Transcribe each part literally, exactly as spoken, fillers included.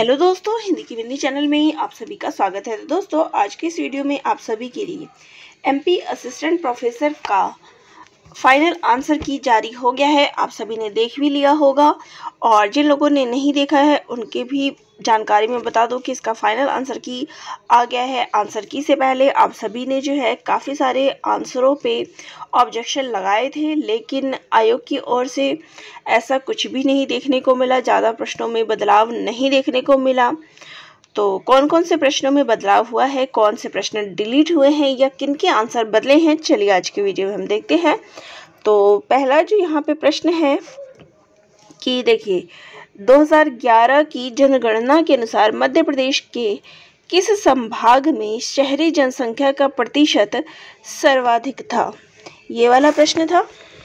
Hello दोस्तों, हिंदी की बिंदी channel में आप सभी का स्वागत है। तो दोस्तों, आज की इस वीडियो में आप सभी के लिए एमपी असिस्टेंट प्रोफेसर का फाइनल आंसर की जारी हो गया है। आप सभी ने देख भी लिया होगा और जिन लोगों ने नहीं देखा है उनके भी जानकारी में बता दो कि इसका फाइनल आंसर की आ गया है। आंसर की से पहले आप सभी ने जो है काफ़ी सारे आंसरों पे ऑब्जेक्शन लगाए थे, लेकिन आयोग की ओर से ऐसा कुछ भी नहीं देखने को मिला। ज़्यादा प्रश्नों में बदलाव नहीं देखने को मिला। तो कौन कौन से प्रश्नों में बदलाव हुआ है, कौन से प्रश्न डिलीट हुए हैं या किन के आंसर बदले हैं, चलिए आज की वीडियो में हम देखते हैं। तो पहला जो यहाँ पे प्रश्न है कि देखिए, दो हज़ार ग्यारह की जनगणना के अनुसार मध्य प्रदेश के किस संभाग में शहरी जनसंख्या का प्रतिशत सर्वाधिक था, ये वाला प्रश्न था।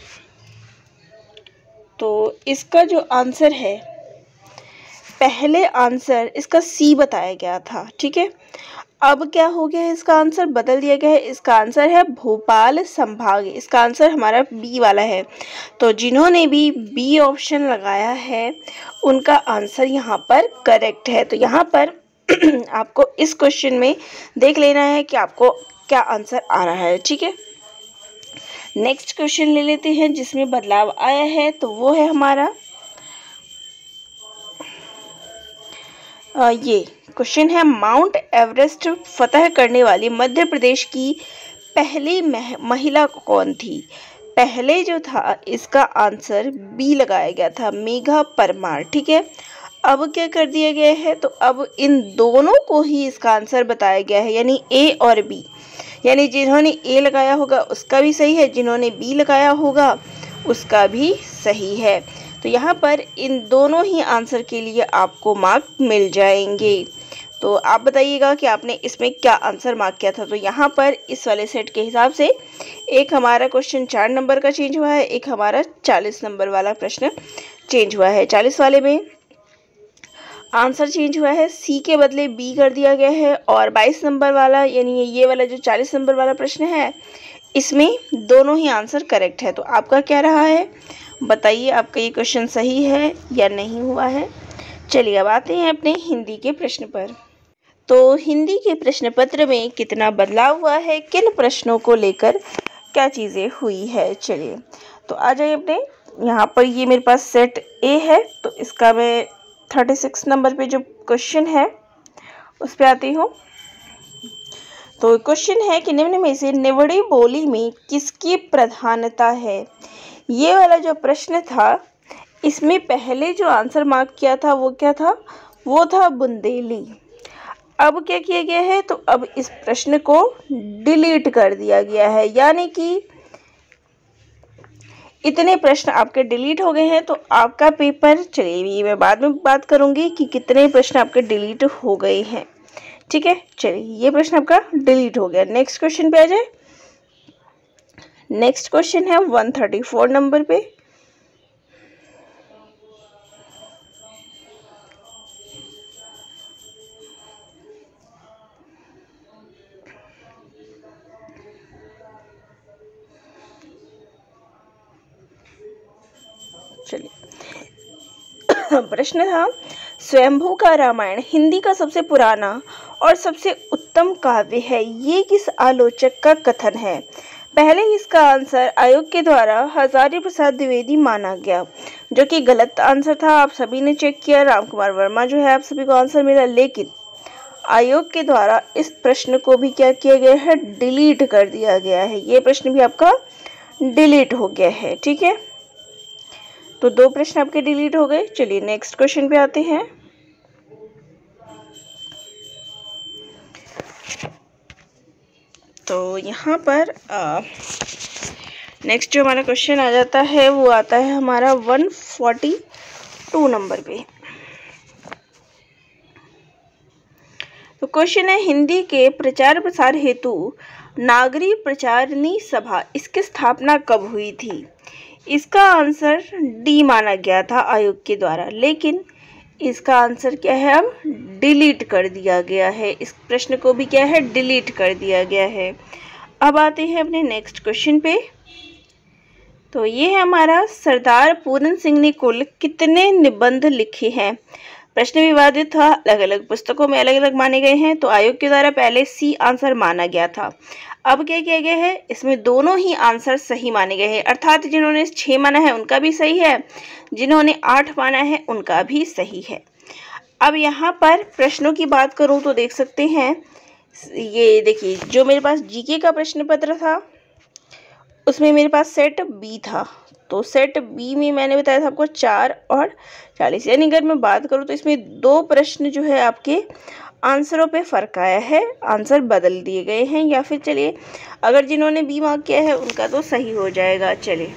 तो इसका जो आंसर है, पहले आंसर इसका सी बताया गया था, ठीक है। अब क्या हो गया है, इसका आंसर बदल दिया गया है। इसका आंसर है भोपाल संभाग। इसका आंसर हमारा बी वाला है। तो जिन्होंने भी बी ऑप्शन लगाया है उनका आंसर यहाँ पर करेक्ट है। तो यहाँ पर आपको इस क्वेश्चन में देख लेना है कि आपको क्या आंसर आ रहा है, ठीक है। नेक्स्ट क्वेश्चन ले लेते हैं जिसमें बदलाव आया है। तो वो है हमारा आ, ये क्वेश्चन है, माउंट एवरेस्ट फतह करने वाली मध्य प्रदेश की पहली महिला कौन थी। पहले जो था इसका आंसर बी लगाया गया था, मेघा परमार, ठीक है। अब क्या कर दिया गया है, तो अब इन दोनों को ही इसका आंसर बताया गया है, यानी ए और बी। यानी जिन्होंने ए लगाया होगा उसका भी सही है, जिन्होंने बी लगाया होगा उसका भी सही है। तो यहाँ पर इन दोनों ही आंसर के लिए आपको मार्क मिल जाएंगे। तो आप बताइएगा कि आपने इसमें क्या आंसर मार्क किया था। तो यहाँ पर इस वाले सेट के हिसाब से एक हमारा क्वेश्चन चार नंबर का चेंज हुआ है, एक हमारा चालीस नंबर वाला प्रश्न चेंज हुआ है। चालीस वाले में आंसर चेंज हुआ है, सी के बदले बी कर दिया गया है। और बाईस नंबर वाला यानी ये वाला जो चालीस नंबर वाला प्रश्न है, इसमें दोनों ही आंसर करेक्ट है। तो आपका क्या रहा है, बताइए आपका ये क्वेश्चन सही है या नहीं हुआ है। चलिए अब आते हैं अपने हिंदी के प्रश्न पर। तो हिंदी के प्रश्न पत्र में कितना बदलाव हुआ है, किन प्रश्नों को लेकर क्या चीज़ें हुई है। चलिए तो आ जाइए अपने यहाँ पर, ये मेरे पास सेट ए है। तो इसका मैं छत्तीस नंबर पे जो क्वेश्चन है उस पर आती हूँ। तो क्वेश्चन है कि निम्न में से निवड़ी बोली में किसकी प्रधानता है। ये वाला जो प्रश्न था, इसमें पहले जो आंसर मार्क किया था वो क्या था, वो था बुंदेली। अब क्या किया गया है, तो अब इस प्रश्न को डिलीट कर दिया गया है, यानी कि इतने प्रश्न आपके डिलीट हो गए हैं। तो आपका पेपर, चलिए मैं बाद में बात करूंगी कि कितने प्रश्न आपके डिलीट हो गए हैं, ठीक है। चलिए ये प्रश्न आपका डिलीट हो गया। नेक्स्ट क्वेश्चन पे आ जाए। नेक्स्ट क्वेश्चन है एक सौ चौंतीस नंबर पे। चलिए प्रश्न था, स्वयंभू का रामायण हिंदी का सबसे पुराना और सबसे उत्तम काव्य है, ये किस आलोचक का कथन है। पहले इसका आंसर आयोग के द्वारा हजारी प्रसाद द्विवेदी माना गया, जो कि गलत आंसर था। आप सभी ने चेक किया, रामकुमार वर्मा जो है आप सभी को आंसर मिला, लेकिन आयोग के द्वारा इस प्रश्न को भी क्या किया गया है, डिलीट कर दिया गया है। ये प्रश्न भी आपका डिलीट हो गया है, ठीक है। तो दो प्रश्न आपके डिलीट हो गए। चलिए नेक्स्ट क्वेश्चन पे आते हैं। तो यहाँ पर नेक्स्ट जो हमारा क्वेश्चन आ जाता है वो आता है हमारा एक सौ बयालीस नंबर पे। तो क्वेश्चन है, हिंदी के प्रचार प्रसार हेतु नागरी प्रचारणी सभा इसकी स्थापना कब हुई थी। इसका आंसर डी माना गया था आयोग के द्वारा, लेकिन इसका आंसर क्या है, अब डिलीट कर दिया गया है। इस प्रश्न को भी क्या है, डिलीट कर दिया गया है। अब आते हैं अपने नेक्स्ट क्वेश्चन पे। तो ये है हमारा, सरदार पूरन सिंह ने कुल कितने निबंध लिखे हैं। प्रश्न विवादित था, अलग अलग पुस्तकों में अलग अलग माने गए हैं, तो आयोग के द्वारा पहले सी आंसर माना गया था। अब क्या किया गया है, इसमें दोनों ही आंसर सही माने गए हैं, अर्थात जिन्होंने छः माना है उनका भी सही है, जिन्होंने आठ माना है उनका भी सही है। अब यहाँ पर प्रश्नों की बात करूँ तो देख सकते हैं, ये देखिए जो मेरे पास जीके का प्रश्न पत्र था उसमें मेरे पास सेट बी था, तो सेट बी में मैंने बताया था आपको चार और चालीस, यानी अगर मैं बात करूँ तो इसमें दो प्रश्न जो है आपके आंसरों पे फ़र्क आया है, आंसर बदल दिए गए हैं, या फिर चलिए अगर जिन्होंने बी मार्क किया है उनका तो सही हो जाएगा, चलिए,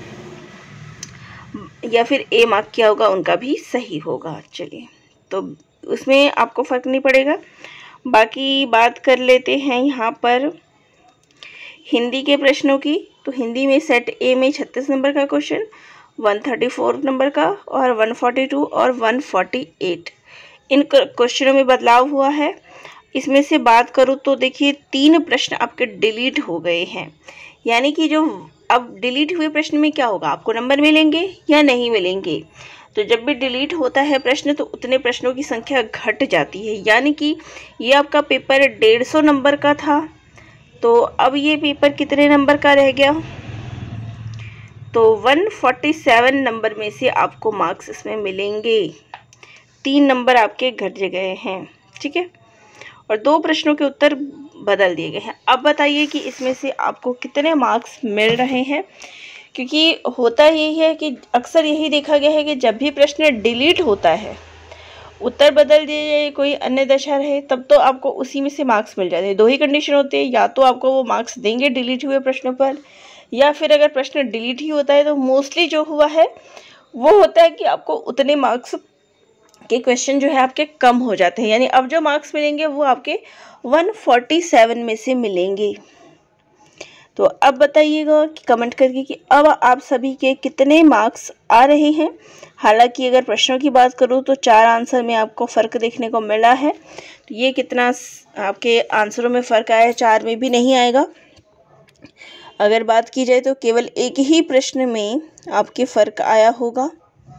या फिर ए मार्क किया होगा उनका भी सही होगा, चलिए, तो उसमें आपको फ़र्क नहीं पड़ेगा। बाकी बात कर लेते हैं यहाँ पर हिंदी के प्रश्नों की, तो हिंदी में सेट ए में छत्तीस नंबर का क्वेश्चन, एक सौ चौंतीस नंबर का और एक सौ बयालीस और एक सौ अड़तालीस इन क्वेश्चनों में बदलाव हुआ है। इसमें से बात करूँ तो देखिए तीन प्रश्न आपके डिलीट हो गए हैं, यानी कि जो अब डिलीट हुए प्रश्न में क्या होगा, आपको नंबर मिलेंगे या नहीं मिलेंगे। तो जब भी डिलीट होता है प्रश्न तो उतने प्रश्नों की संख्या घट जाती है, यानी कि ये आपका पेपर डेढ़ सौ नंबर का था, तो अब ये पेपर कितने नंबर का रह गया, तो एक सौ सैंतालीस नंबर में से आपको मार्क्स इसमें मिलेंगे, तीन नंबर आपके घट गए हैं, ठीक है, और दो प्रश्नों के उत्तर बदल दिए गए हैं। अब बताइए कि इसमें से आपको कितने मार्क्स मिल रहे हैं, क्योंकि होता यही है कि अक्सर यही देखा गया है कि जब भी प्रश्न डिलीट होता है, उत्तर बदल दिए जाए, कोई अन्य दशा रहे, तब तो आपको उसी में से मार्क्स मिल जाते हैं। दो ही कंडीशन होते हैं, या तो आपको वो मार्क्स देंगे डिलीट हुए प्रश्नों पर, या फिर अगर प्रश्न डिलीट ही होता है तो मोस्टली जो हुआ है वो होता है कि आपको उतने मार्क्स के क्वेश्चन जो है आपके कम हो जाते हैं, यानी अब जो मार्क्स मिलेंगे वो आपके एक सौ सैंतालीस में से मिलेंगे। तो अब बताइएगा कि कमेंट करके कि अब आप सभी के कितने मार्क्स आ रहे हैं। हालांकि अगर प्रश्नों की बात करूं तो चार आंसर में आपको फ़र्क देखने को मिला है, तो ये कितना आपके आंसरों में फ़र्क आया है, चार में भी नहीं आएगा। अगर बात की जाए तो केवल एक ही प्रश्न में आपके फ़र्क आया होगा।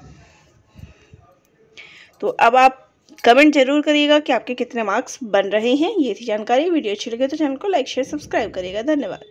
तो अब आप कमेंट जरूर करिएगा कि आपके कितने मार्क्स बन रहे हैं। ये थी जानकारी। वीडियो अच्छी लगे तो चैनल को लाइक शेयर सब्सक्राइब करिएगा। धन्यवाद।